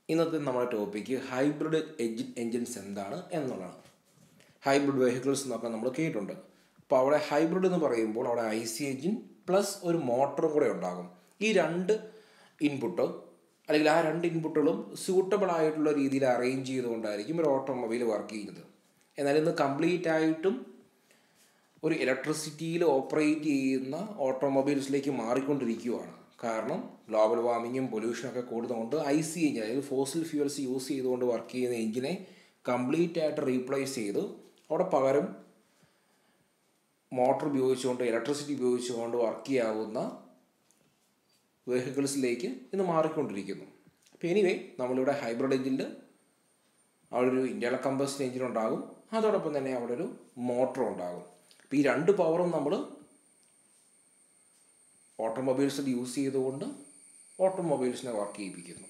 ഇന്നത്തെ നമ്മുടെ topic hybrid engines എന്താണ് എന്നുള്ളതാണ്. ഹൈബ്രിഡ് വെഹിക്കിൾസ് എന്നൊക്കെ നമ്മൾ കേട്ടിട്ടുണ്ട്. അപ്പോൾ അവിടെ ഹൈബ്രിഡ് എന്ന് പറയുമ്പോൾ അവിടെ IC എൻജിൻ പ്ലസ് ഒരു മോട്ടറും കൂടെ ഉണ്ടാകും. ഈ രണ്ട് ഇൻപുട്ടും അല്ലെങ്കിൽ ആ രണ്ട് ഇൻപുട്ടുകളും സ്യൂട്ടബിൾ ആയിട്ടുള്ള രീതിയിൽ അറേഞ്ച് ചെയ്തുകൊണ്ടായിരിക്കും ഒരു ഓട്ടോമൊബൈൽ വർക്ക് ചെയ്യുന്നത്. എന്നാൽ ഇന്ന് കംപ്ലീറ്റ് ആയിട്ടും ഒരു ഇലക്ട്രിസിറ്റിയിൽ ഓപ്പറേറ്റ് ചെയ്യുന്ന ഓട്ടോമൊബൈൽസിലേക്ക് മാറിക്കൊണ്ടിരിക്കുകയാണ്. കാരണം ഗ്ലോബൽ വാർമിങ്ങും പൊല്യൂഷനൊക്കെ കൂടുന്നതുകൊണ്ട് IC എഞ്ചിൻ, അതായത് ഫോസിൽ ഫ്യൂവൽസ് യൂസ് ചെയ്തുകൊണ്ട് വർക്ക് ചെയ്യുന്ന എഞ്ചിനെ കംപ്ലീറ്റ് ആയിട്ട് റീപ്ലേസ് ചെയ്ത് അവിടെ പകരം മോട്ടോർ ഉപയോഗിച്ചുകൊണ്ട് ഇലക്ട്രിസിറ്റി ഉപയോഗിച്ചുകൊണ്ട് വർക്ക് ചെയ്യാവുന്ന വെഹിക്കിൾസിലേക്ക് ഇന്ന് മാറിക്കൊണ്ടിരിക്കുന്നു. അപ്പോൾ എനിവേ നമ്മളിവിടെ ഹൈബ്രിഡ് എഞ്ചിനിൽ അവിടെ ഒരു ഇൻറ്റേർണൽ കമ്പസ്റ്റൻ എഞ്ചിൻ ഉണ്ടാകും, അതോടൊപ്പം തന്നെ അവിടെ ഒരു മോട്ടർ ഉണ്ടാകും. അപ്പോൾ ഈ രണ്ട് പവറും നമ്മൾ ഓട്ടോമൊബൈൽസിൽ യൂസ് ചെയ്തുകൊണ്ട് ഓട്ടോമൊബൈൽസിനെ വർക്ക് ചെയ്യിപ്പിക്കുന്നു.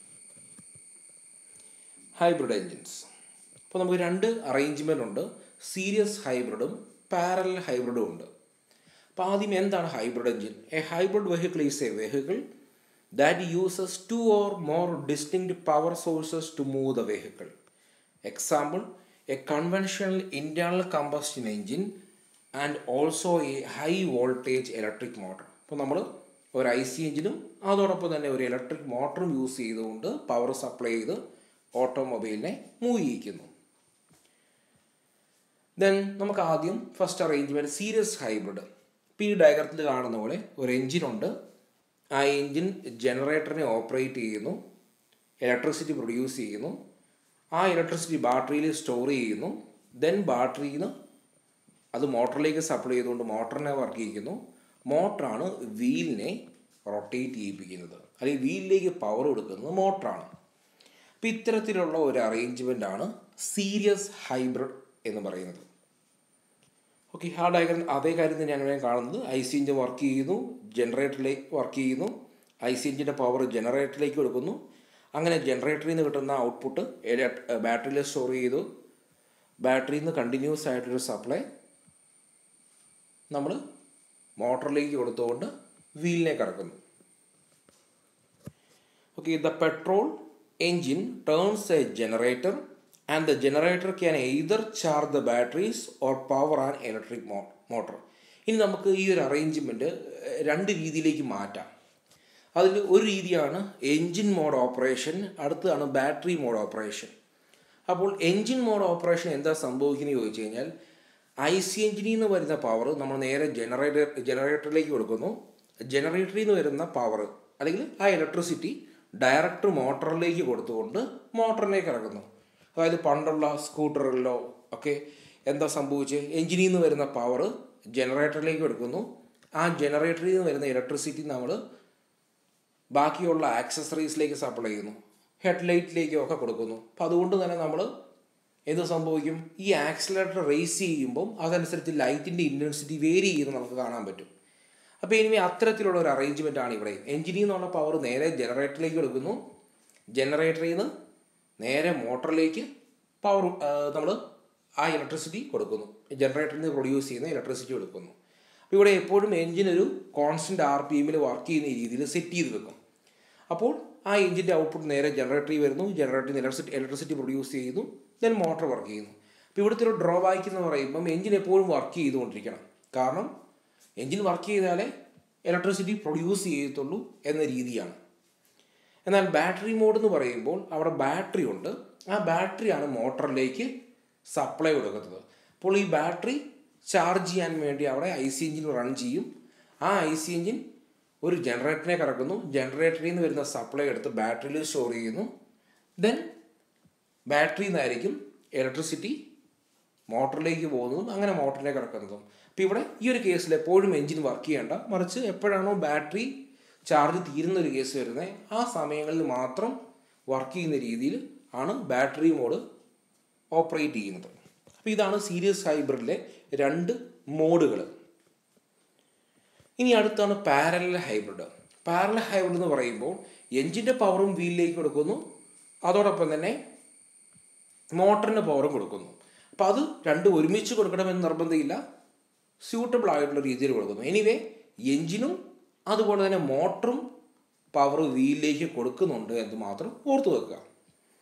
ഹൈബ്രിഡ് എൻജിൻസ് അപ്പോൾ നമുക്ക് രണ്ട് അറേഞ്ച്മെൻ്റ് ഉണ്ട്. സീരീസ് ഹൈബ്രിഡും പാരലൽ ഹൈബ്രിഡും ഉണ്ട്. അപ്പോൾ ആദ്യം എന്താണ് hybrid engine? A hybrid vehicle is a vehicle that uses two or more distinct power sources to move the vehicle. Example, a conventional internal combustion engine and also a high voltage electric motor. അപ്പോൾ നമ്മൾ ഒരു IC എഞ്ചിനും അതോടൊപ്പം തന്നെ ഒരു electric മോട്ടറും use ചെയ്തുകൊണ്ട് power supply ചെയ്ത് ഓട്ടോമൊബൈലിനെ മൂവ് ചെയ്യിക്കുന്നു. ദെൻ നമുക്ക് ആദ്യം ഫസ്റ്റ് അറേഞ്ച്മെൻറ്റ് സീരീസ് ഹൈബ്രിഡ്. ഇപ്പോൾ ഈ ഡയഗ്രത്തിൽ കാണുന്ന പോലെ ഒരു എഞ്ചിനുണ്ട്. ആ എൻജിൻ ജനറേറ്ററിനെ ഓപ്പറേറ്റ് ചെയ്യുന്നു, ഇലക്ട്രിസിറ്റി പ്രൊഡ്യൂസ് ചെയ്യുന്നു. ആ ഇലക്ട്രിസിറ്റി ബാറ്ററിയിൽ സ്റ്റോർ ചെയ്യുന്നു. ദെൻ ബാറ്ററിയിൽ നിന്ന് അത് മോട്ടറിലേക്ക് സപ്ലൈ ചെയ്തുകൊണ്ട് മോട്ടറിനെ വർക്ക് ചെയ്യിക്കുന്നു. മോട്ടറാണ് വീലിനെ റൊട്ടേറ്റ് ചെയ്യിപ്പിക്കുന്നത്, അല്ലെങ്കിൽ വീലിലേക്ക് പവർ കൊടുക്കുന്നത് മോട്ടറാണ്. അപ്പോൾ ഇത്തരത്തിലുള്ള ഒരു അറേഞ്ച്മെൻ്റാണ് സീരീസ് ഹൈബ്രിഡ് എന്ന് പറയുന്നത്. ഓക്കെ, ആ ഡയഗ്രം അതേ കാര്യം തന്നെയാണ് ഞാൻ കാണുന്നത്. IC എഞ്ചിൻ വർക്ക് ചെയ്യുന്നു, ജനറേറ്ററിലേക്ക് വർക്ക് ചെയ്യുന്നു, IC എഞ്ചിൻ്റെ പവർ ജനറേറ്ററിലേക്ക് കൊടുക്കുന്നു. അങ്ങനെ ജനറേറ്ററിൽ നിന്ന് കിട്ടുന്ന ഔട്ട്പുട്ട് ബാറ്ററിയിൽ സ്റ്റോർ ചെയ്തു. ബാറ്ററിയിൽ നിന്ന് കണ്ടിന്യൂസ് ആയിട്ടൊരു സപ്ലൈ നമ്മൾ മോട്ടറിലേക്ക് കൊടുത്തുകൊണ്ട് വീലിനെ കറക്കുന്നു. Okay, the petrol engine turns a generator and the generator can either charge the batteries or power an electric motor. ഇനി നമുക്ക് ഈ ഒരു അറേഞ്ച്മെൻറ്റ് രണ്ട് രീതിയിലേക്ക് മാറ്റാം. അതിൽ ഒരു രീതിയാണ് എൻജിൻ മോഡ് ഓപ്പറേഷൻ, അടുത്തതാണ് ബാറ്ററി മോഡ് ഓപ്പറേഷൻ. അപ്പോൾ എൻജിൻ മോഡ് ഓപ്പറേഷൻ എന്താ സംഭവിക്കുന്നത് ചോദിച്ചു കഴിഞ്ഞാൽ IC എഞ്ചിനിൽ നിന്ന് വരുന്ന പവർ നമ്മൾ നേരെ ജനറേറ്ററിലേക്ക് കൊടുക്കുന്നു. ജനറേറ്ററിൽ നിന്ന് വരുന്ന പവർ അല്ലെങ്കിൽ ആ ഇലക്ട്രിസിറ്റി ഡയറക്റ്റ് മോട്ടറിലേക്ക് കൊടുത്തുകൊണ്ട് മോട്ടറിനെ കറക്കുന്നു. അതായത് പണ്ടുള്ള സ്കൂട്ടറുകളിലോ ഒക്കെ എന്താ സംഭവിച്ച് എൻജിനിൽ നിന്ന് വരുന്ന പവർ ജനറേറ്ററിലേക്ക് കൊടുക്കുന്നു. ആ ജനറേറ്ററിൽ നിന്ന് വരുന്ന ഇലക്ട്രിസിറ്റി നമ്മൾ ബാക്കിയുള്ള ആക്സസറീസിലേക്ക് സപ്ലൈ ചെയ്യുന്നു, ഹെഡ്ലൈറ്റിലേക്കും ഒക്കെ കൊടുക്കുന്നു. അപ്പോൾ അതുകൊണ്ട് തന്നെ നമ്മൾ എന്ത് സംഭവിക്കും, ഈ ആക്സിലറേറ്റർ റേസ് ചെയ്യുമ്പം അതനുസരിച്ച് ലൈറ്റിൻ്റെ ഇൻറ്റൻസിറ്റി വേരി ചെയ്യുന്നത് നമുക്ക് കാണാൻ പറ്റും. അപ്പോൾ ഇനി അത്തരത്തിലുള്ള ഒരു അറേഞ്ച്മെൻ്റ് ആണ് ഇവിടെ. എൻജിനിൽ നിന്നുള്ള പവർ നേരെ ജനറേറ്ററിലേക്ക് കൊടുക്കുന്നു, ജനറേറ്ററിൽ നിന്ന് നേരെ മോട്ടറിലേക്ക് പവർ നമ്മൾ ആ ഇലക്ട്രിസിറ്റി കൊടുക്കുന്നു, ജനറേറ്ററിൽ നിന്ന് പ്രൊഡ്യൂസ് ചെയ്യുന്ന ഇലക്ട്രിസിറ്റി കൊടുക്കുന്നു. അപ്പോൾ ഇവിടെ എപ്പോഴും എൻജിൻ ഒരു കോൺസ്റ്റൻറ്റ് RPM വർക്ക് ചെയ്യുന്ന രീതിയിൽ സെറ്റ് ചെയ്ത് വെക്കും. അപ്പോൾ ആ എൻജിൻ്റെ ഔട്ട്പുട്ട് നേരെ ജനറേറ്ററിൽ വരുന്നു, ജനറേറ്ററിൽ നിന്ന് ഇലക്ട്രിസിറ്റി പ്രൊഡ്യൂസ് ചെയ്യുന്നു, ദെൻ മോട്ടർ വർക്ക് ചെയ്യുന്നു. അപ്പോൾ ഇവിടുത്തെ ഒരു ഡ്രോബാക്ക് എന്ന് പറയുമ്പം എൻജിൻ എപ്പോഴും വർക്ക് ചെയ്തുകൊണ്ടിരിക്കണം. കാരണം എൻജിൻ വർക്ക് ചെയ്താലേ ഇലക്ട്രിസിറ്റി പ്രൊഡ്യൂസ് ചെയ്യത്തുള്ളൂ എന്ന രീതിയാണ്. എന്നാൽ ബാറ്ററി മോഡ് എന്ന് പറയുമ്പോൾ അവിടെ ബാറ്ററി ഉണ്ട്, ആ ബാറ്ററിയാണ് മോട്ടറിലേക്ക് സപ്ലൈ കൊടുക്കുന്നത്. അപ്പോൾ ഈ ബാറ്ററി ചാർജ് ചെയ്യാൻ വേണ്ടി അവിടെ IC എഞ്ചിൻ റൺ ചെയ്യും. ആ IC എഞ്ചിൻ ഒരു ജനറേറ്ററിനെ കറക്കുന്നു, ജനറേറ്ററിൽ നിന്ന് വരുന്ന സപ്ലൈ എടുത്ത് ബാറ്ററിയിൽ സ്റ്റോർ ചെയ്യുന്നു. ദെൻ ബാറ്ററിയിൽ നിന്നായിരിക്കും ഇലക്ട്രിസിറ്റി മോട്ടറിലേക്ക് പോകുന്നതും അങ്ങനെ മോട്ടറിനെ കറക്കുന്നതും. അപ്പോൾ ഇവിടെ ഈ ഒരു കേസിൽ എപ്പോഴും എഞ്ചിൻ വർക്ക് ചെയ്യേണ്ട, മറിച്ച് എപ്പോഴാണോ ബാറ്ററി ചാർജ് തീരുന്ന ഒരു കേസ് വരുന്നത് ആ സമയങ്ങളിൽ മാത്രം വർക്ക് ചെയ്യുന്ന രീതിയിൽ ആണ് ബാറ്ററി മോഡ് ഓപ്പറേറ്റ് ചെയ്യുന്നത്. അപ്പോൾ ഇതാണ് സീരീസ് ഹൈബ്രിഡിലെ രണ്ട് മോഡുകൾ. ഇനി അടുത്താണ് പാരലൽ ഹൈബ്രിഡ്. പാരലൽ ഹൈബ്രിഡ് എന്ന് പറയുമ്പോൾ എൻജിൻ്റെ പവറും വീലിലേക്ക് കൊടുക്കുന്നു, അതോടൊപ്പം തന്നെ മോട്ടറിൻ്റെ പവറും കൊടുക്കുന്നു. അപ്പോൾ അത് രണ്ടും ഒരുമിച്ച് കൊടുക്കണമെന്ന് നിർബന്ധമില്ല, സ്യൂട്ടബിൾ ആയിട്ടുള്ള രീതിയിൽ കൊടുക്കുന്നു. എനിവേ എൻജിനും അതുപോലെ തന്നെ മോട്ടറും പവർ വീലിലേക്ക് കൊടുക്കുന്നുണ്ട് എന്ന് മാത്രം ഓർത്തു വെക്കുക.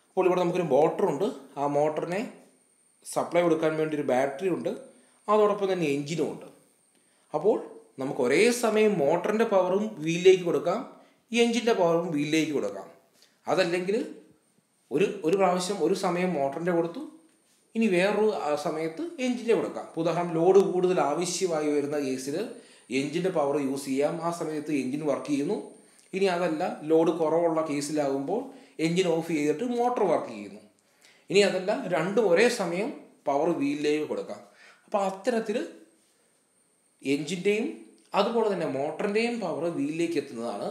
അപ്പോൾ ഇവിടെ നമുക്കൊരു മോട്ടറുണ്ട്. ആ മോട്ടറിനെ സപ്ലൈ കൊടുക്കാൻ വേണ്ടി ഒരു ബാറ്ററി ഉണ്ട്. അതോടൊപ്പം തന്നെ എൻജിനും ഉണ്ട്. അപ്പോൾ നമുക്ക് ഒരേ സമയം മോട്ടറിൻ്റെ പവറും വീലിലേക്ക് കൊടുക്കാം, എൻജിൻ്റെ പവറും വീലിലേക്ക് കൊടുക്കാം. അതല്ലെങ്കിൽ ഒരു പ്രാവശ്യം ഒരു സമയം മോട്ടറിൻ്റെ കൊടുത്തു, ഇനി വേറൊരു സമയത്ത് എൻജിൻ്റെ കൊടുക്കാം. ഉദാഹരണം ലോഡ് കൂടുതൽ ആവശ്യമായി വരുന്ന കേസിൽ എൻജിൻ്റെ പവർ യൂസ് ചെയ്യാം. ആ സമയത്ത് എൻജിൻ വർക്ക് ചെയ്യുന്നു. ഇനി അതല്ല, ലോഡ് കുറവുള്ള കേസിലാകുമ്പോൾ എൻജിൻ ഓഫ് ചെയ്തിട്ട് മോട്ടർ വർക്ക് ചെയ്യുന്നു. ഇനി അതല്ല, രണ്ടും ഒരേ സമയം പവർ വീലിലേക്ക് കൊടുക്കാം. അപ്പോൾ അത്തരത്തിൽ എൻജിൻ്റെയും അതുപോലെ തന്നെ മോട്ടറിൻ്റെയും പവർ വീലിലേക്ക് എത്തുന്നതാണ്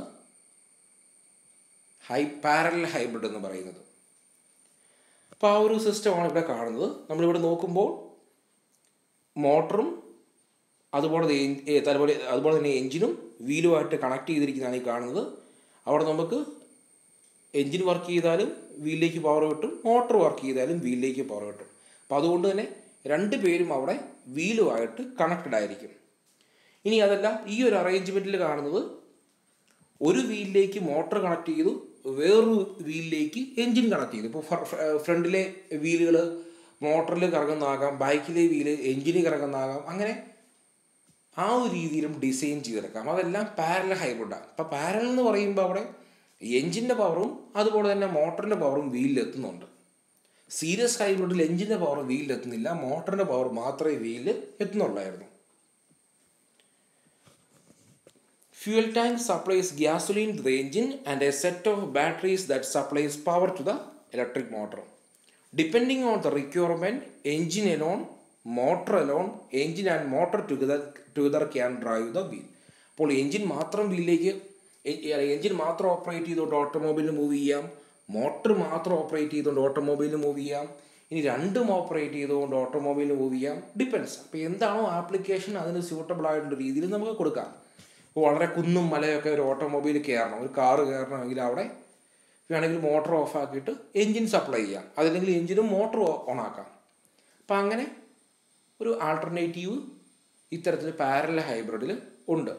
പാരലൽ ഹൈബ്രിഡ് എന്ന് പറയുന്നത്. അപ്പോൾ ആ ഒരു സിസ്റ്റമാണ് ഇവിടെ കാണുന്നത്. നമ്മളിവിടെ നോക്കുമ്പോൾ മോട്ടറും അതുപോലെ തന്നെ എൻജിനും വീലുമായിട്ട് കണക്ട് ചെയ്തിരിക്കുന്നതാണ് ഈ കാണുന്നത്. അവിടെ നമുക്ക് എൻജിൻ വർക്ക് ചെയ്താലും വീലിലേക്ക് പവർ കിട്ടും, മോട്ടർ വർക്ക് ചെയ്താലും വീലിലേക്ക് പവർ കിട്ടും. അപ്പോൾ അതുകൊണ്ട് തന്നെ രണ്ട് പേരും അവിടെ വീലുമായിട്ട് കണക്റ്റഡ് ആയിരിക്കും. ഇനി അതല്ല, ഈ ഒരു അറേഞ്ച്മെൻറ്റിൽ കാണുന്നത് ഒരു വീലിലേക്ക് മോട്ടർ കണക്ട് ചെയ്തു, വേറൊരു വീലിലേക്ക് എൻജിൻ കണക്ട് ചെയ്തു. ഇപ്പോൾ ഫ്രണ്ടിലെ വീലുകൾ മോട്ടറിൽ കറങ്ങുന്നതാകാം, ബാക്കിലെ വീല് എൻജിനിൽ കറങ്ങുന്നതാകാം. അങ്ങനെ ആ ഒരു രീതിയിലും ഡിസൈൻ ചെയ്തെടുക്കാം. അതെല്ലാം പാരലൽ ഹൈബ്രിഡാണ്. അപ്പോൾ പാരലൽ എന്ന് പറയുമ്പോൾ അവിടെ എൻജിൻ്റെ പവറും അതുപോലെ തന്നെ മോട്ടറിൻ്റെ പവറും വീലിലെത്തുന്നുണ്ട്. സീരീസ് ഹൈബ്രിഡിൽ എൻജിൻ്റെ പവർ വീലിലെത്തുന്നില്ല, മോട്ടറിൻ്റെ പവർ മാത്രമേ വീലിൽ എത്തുന്നുള്ളായിരുന്നു. Fuel tank supplies gasoline to the engine and a set of batteries that supplies power to the electric motor. Depending on the requirement, engine alone, motor alone, engine and motor together can drive the wheel. അപ്പോൾ engine മാത്രം operate ചെയ്തുകൊണ്ട് ഓട്ടോമൊബൈലിൽ move ചെയ്യാം, motor മാത്രം operate ചെയ്തുകൊണ്ട് ഓട്ടോമൊബൈലിൽ move ചെയ്യാം, ഇനി രണ്ടും ഓപ്പറേറ്റ് ചെയ്തുകൊണ്ട് ഓട്ടോമൊബൈലിൽ മൂവ് ചെയ്യാം. ഡിപ്പെൻസ്. അപ്പോൾ എന്താണോ ആപ്ലിക്കേഷൻ അതിന് സ്യൂട്ടബിൾ ആയിട്ടുള്ള രീതിയിൽ നമുക്ക് കൊടുക്കാം. ഇപ്പോൾ വളരെ കുന്നും മലയൊക്കെ ഒരു ഓട്ടോമൊബൈൽ കയറണം, ഒരു കാറ് കയറണമെങ്കിൽ അവിടെ വേണമെങ്കിൽ മോട്ടർ ഓഫ് ആക്കിയിട്ട് എൻജിൻ സപ്ലൈ ചെയ്യാം, അതല്ലെങ്കിൽ എൻജിനും മോട്ടർ ഓൺ ആക്കാം. അപ്പം അങ്ങനെ ഒരു ആൾട്ടർനേറ്റീവ് ഇത്തരത്തിൽ പാരലൽ ഹൈബ്രിഡിൽ ഉണ്ട്.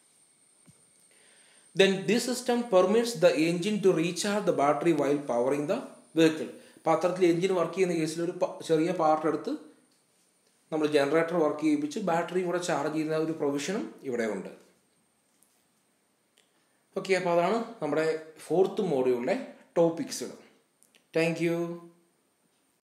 Then this system permits the engine to recharge the battery while powering the vehicle. അപ്പോൾ അത്തരത്തിൽ എൻജിൻ വർക്ക് ചെയ്യുന്ന കേസിൽ ഒരു ചെറിയ പാർട്ട് എടുത്ത് നമ്മൾ ജനറേറ്റർ വർക്ക് ചെയ്യിപ്പിച്ച് ബാറ്ററിയും കൂടെ ചാർജ് ചെയ്യുന്ന ഒരു പ്രൊവിഷനും ഇവിടെ ഉണ്ട്. ഓക്കെ, അപ്പോൾ അതാണ് നമ്മുടെ 4th മോഡ്യൂളിലെ ടോപ്പിക്സുകൾ. Thank you.